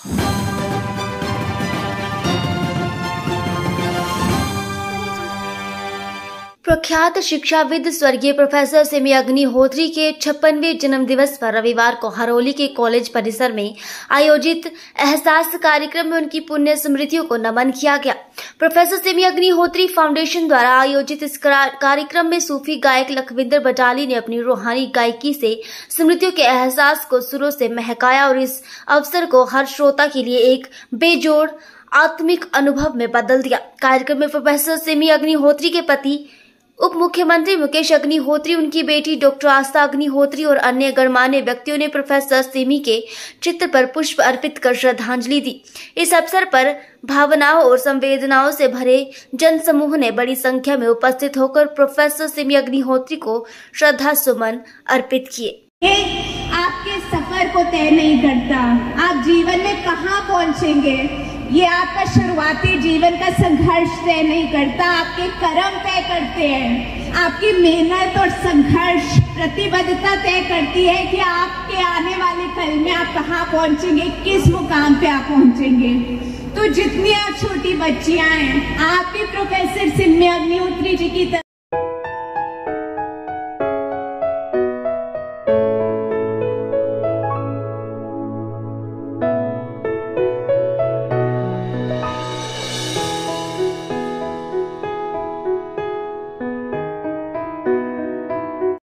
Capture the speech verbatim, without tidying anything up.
प्रख्यात शिक्षाविद स्वर्गीय प्रोफेसर सेमी अग्निहोत्री के छप्पनवें जन्म दिवस पर रविवार को हरोली के कॉलेज परिसर में आयोजित एहसास कार्यक्रम में उनकी पुण्य स्मृतियों को नमन किया गया। प्रोफेसर सेमी अग्निहोत्री फाउंडेशन द्वारा आयोजित इस कार्यक्रम में सूफी गायक लखविंदर बटाली ने अपनी रूहानी गायकी से स्मृतियों के एहसास को सुरों से महकाया और इस अवसर को हर श्रोता के लिए एक बेजोड़ आत्मिक अनुभव में बदल दिया। कार्यक्रम में प्रोफेसर सेमी अग्निहोत्री के पति उप मुख्यमंत्री मुकेश अग्निहोत्री, उनकी बेटी डॉक्टर आस्था अग्निहोत्री और अन्य गणमान्य व्यक्तियों ने प्रोफेसर सेमी के चित्र पर पुष्प अर्पित कर श्रद्धांजलि दी। इस अवसर पर भावनाओं और संवेदनाओं से भरे जनसमूह ने बड़ी संख्या में उपस्थित होकर प्रोफेसर सेमी अग्निहोत्री को श्रद्धा सुमन अर्पित किए। आपके सफर को तय नहीं करता, आप जीवन में कहाँ पहुँचेंगे ये आपका शुरुआती जीवन का संघर्ष तय नहीं करता, आपके कर्म तय करते हैं। आपकी मेहनत और संघर्ष प्रतिबद्धता तय करती है कि आपके आने वाले कल में आप कहाँ पहुँचेंगे, किस मुकाम पे आप पहुँचेंगे। तो जितनी आप छोटी बच्चियां हैं, आप भी प्रोफेसर सेमी अग्निहोत्री जी की